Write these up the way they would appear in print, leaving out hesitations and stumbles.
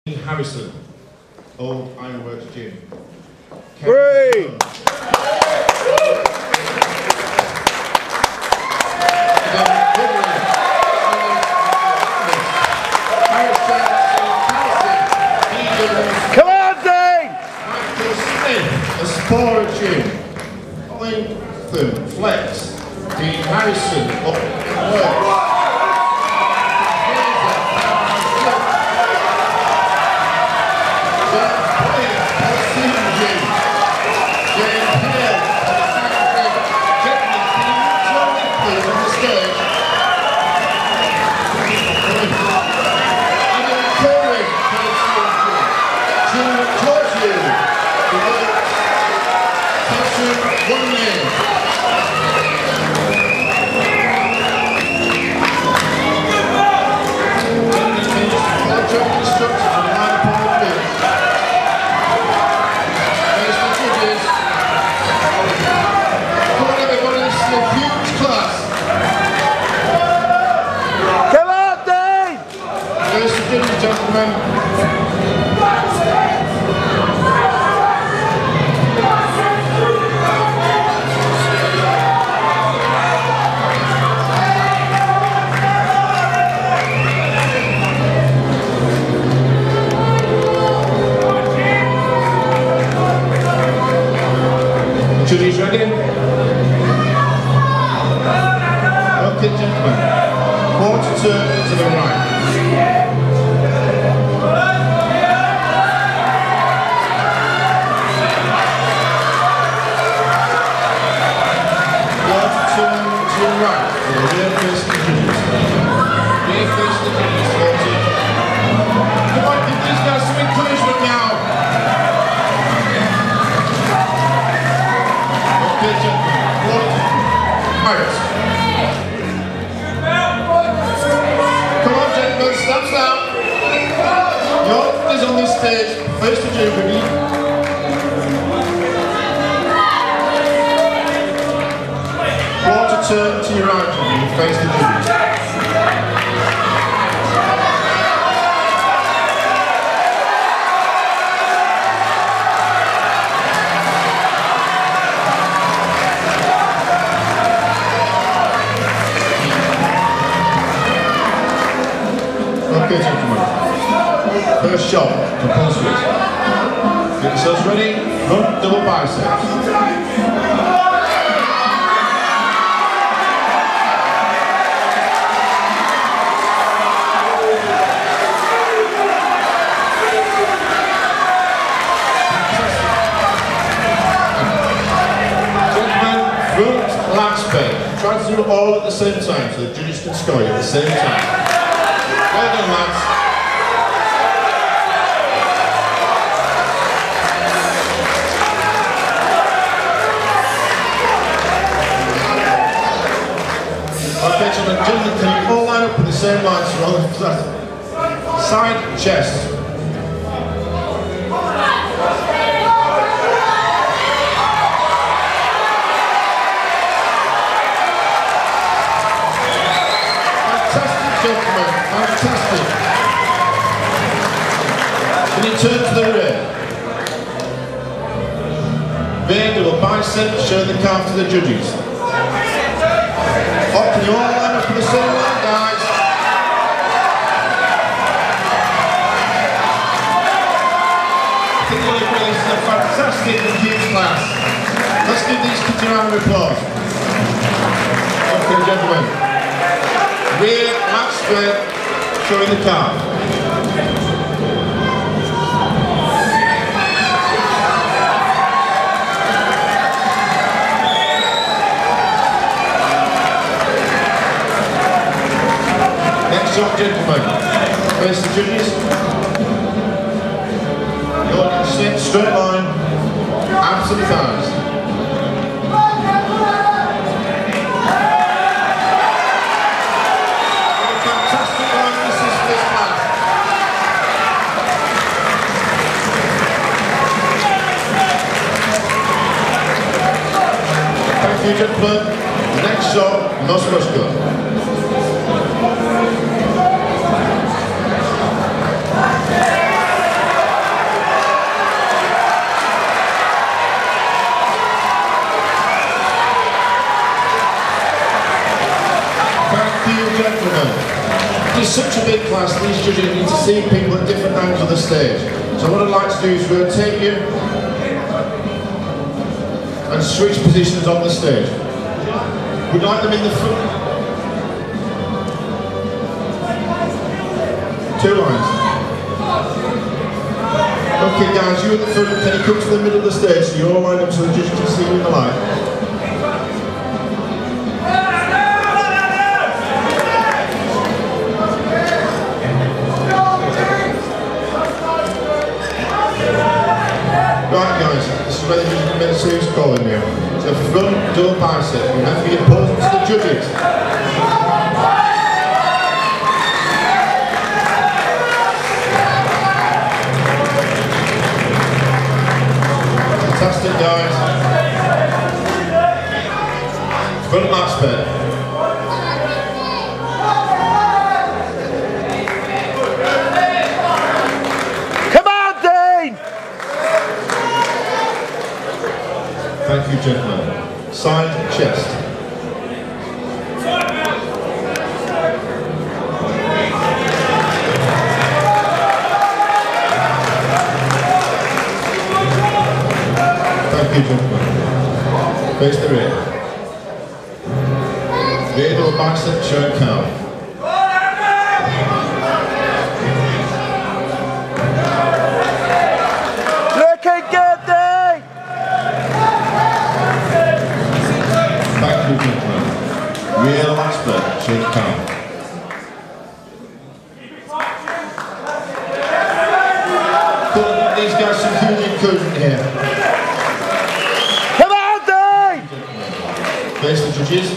Harrison, Old Ironworks Gym. Three. Come on, Dane! Michael Smith, Aspora Gym. Lincoln Flex, Dean Harrison, Old Ironworks. Jim Georgiou, Come on, Dane! ladies and gentlemen. Judges ready? Okay, gentlemen. Quarter turn to the right. Quarter turn to the right. Rear face the judges. Rear face the judges. 40. Come on, give these guys some encouragement now. Herts. Come on, gentlemen, steps out. Your is on this stage. Face the jury. Quarter turn to your right, and face the jury. Okay, gentlemen. First shot, compulsory. Get yourselves ready. Run double biceps. Gentlemen, front last bend. Try to do it all at the same time so the judges can score you at the same time. Well done, lads. Okay, gentlemen, can you all line up in the same line so we're on the flat? Side chest. Fantastic, gentlemen. Fantastic. Can you turn to the rear? Rear double bicep, show the calf to the judges. Up, can you all line up in the same line, guys? I think you'll agree this is a fantastic and huge class. Let's give these kids a round of applause. Okay, gentlemen. Rear, lat straight, showing the calf. Next up, gentlemen. Face the judges. You'll sit straight line, abs and thighs. Thank you, gentlemen. The next shot, no rush go. you, gentlemen. It is such a big class, these judges need to see people at different angles of the stage. So what I'd like to do is rotate you and switch positions on the stage. We'd like them in the front. 2 lines. Okay guys, you at the front, can you come to the middle of the stage so you're all lined up so the judges can see you in the light? Right guys, this is where the judges can make a serious call in here. So front, double bicep, remember you're posing to the judges. Fantastic guys. Front mat spin. Come on, Dean! Thank you, gentlemen. Side chest. Thank you, gentlemen. Face the rear. Rear double bicep, showing calf. Looking good, Dean! Thank you, gentlemen. Rear lat split, showing calf. These guys some huge encouragement here. Come on, Dean! Face the judges.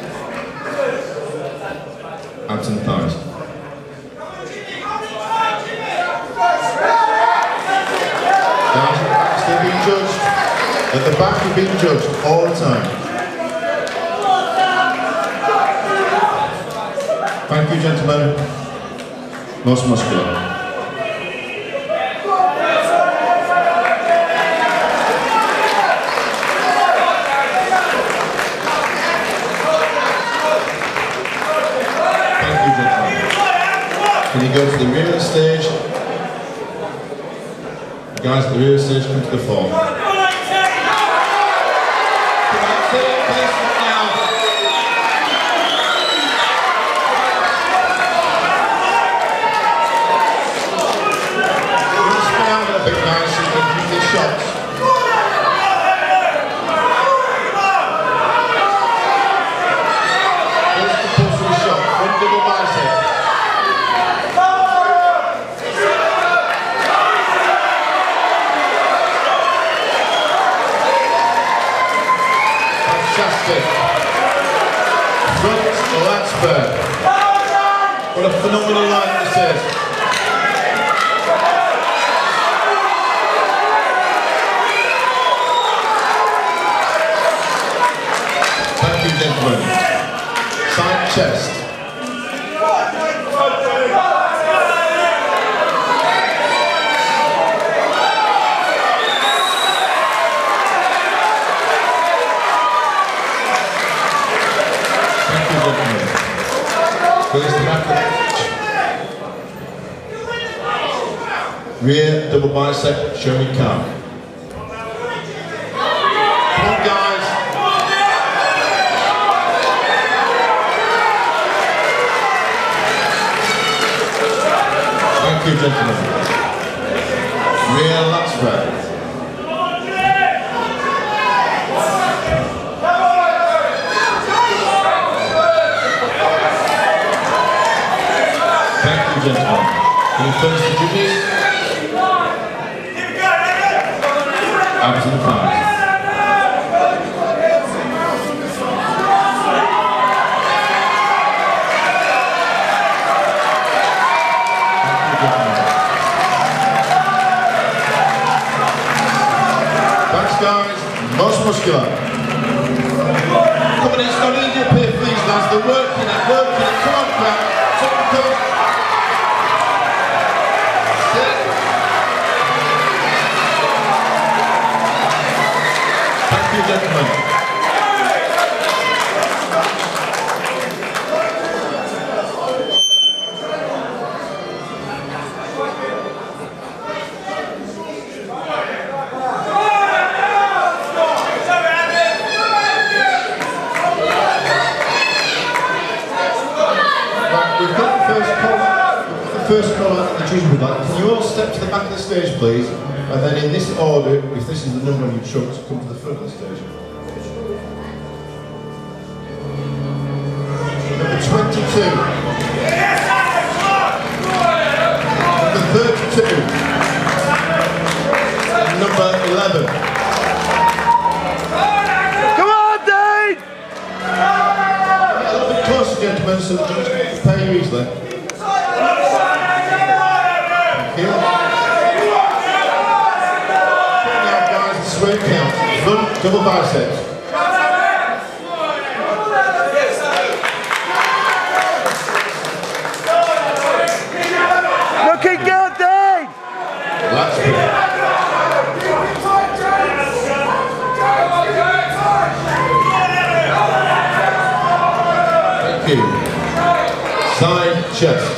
Abs and thighs. Guys, still being judged. At the back you're being judged all the time. Thank you, gentlemen. Most muscular. Can you go to the rear of the stage? The guys at the rear of the stage come to the fore. Spin out a little bit, guys, so you can keep these shots. Here's the compulsory shot, front double bicep. Fantastic. Front lat spur. What a phenomenal line this is. Thank you, gentlemen. Side chest. Face the back. Rear double bicep, show me calf. Come on, guys. Thank you, gentlemen. Rear lat spread. Gentlemen, can you finish the judges? Abs and thighs. Thanks, guys. Most muscular. Come on, it's not easy up here for these lads. They're working it. Come on, crowd. Something comes. Thank you, gentlemen. first call out the judges would like. Can you all step to the back of the stage, please? And then in this order, if this is the number on your trunks, come to the front of the stage. Number 22. Number 32. And number 11. Come on, Dave! Get a little bit closer, gentlemen, so the judges can compare you easily. Thank you. Now, guys, the sweat count. Front, double biceps. Looking good, Dave! That's good. Thank you. Side chest.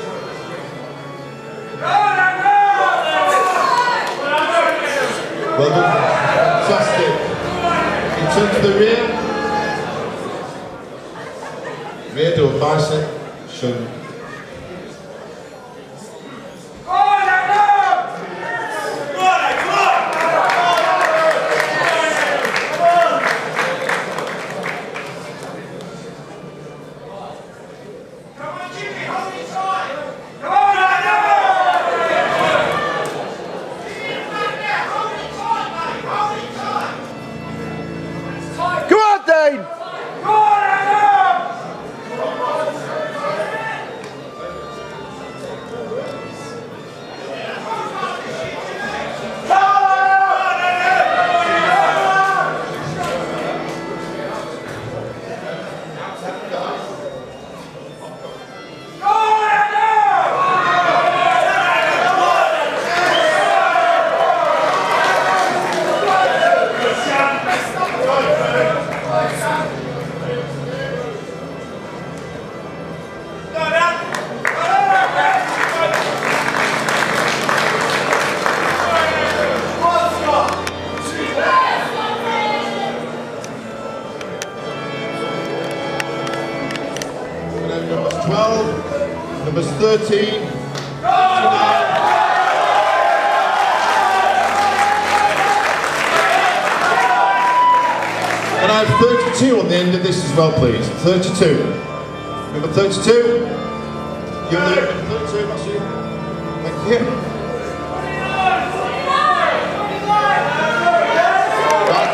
Well done. Fantastic. In terms of the rear. Rear double bicep. Shoulder. Numbers 12, numbers 13, and I have 32 on the end of this as well, please. 32. Number 32. Give me number 32, that's you. Thank you. Right,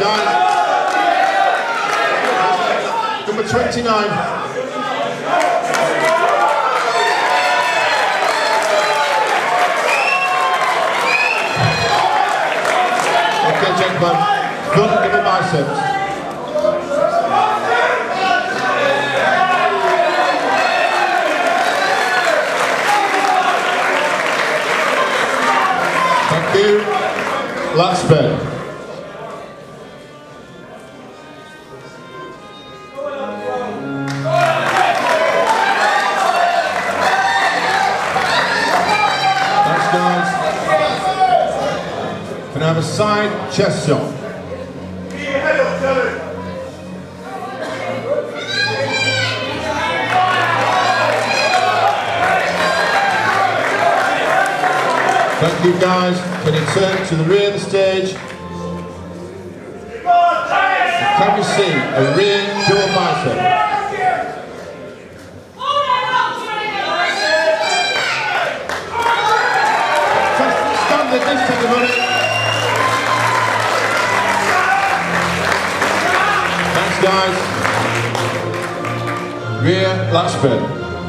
guys. Number 29. Okay, gentlemen, front double biceps. Thank you. Lat spread. Thanks, guys. Can I have a side chest shot? Thank you, guys. Can you turn to the rear of the stage? Can we see a rear double bicep? Stand the distance of it. Thanks, guys. Rear lat spread.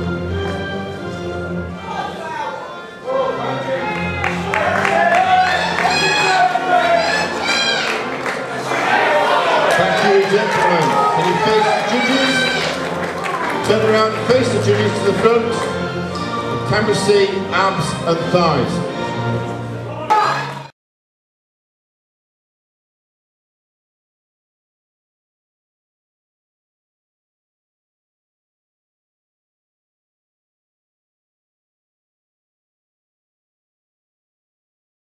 Gentlemen, can you face the judges? Turn around and face the judges to the front. Can we see abs and thighs?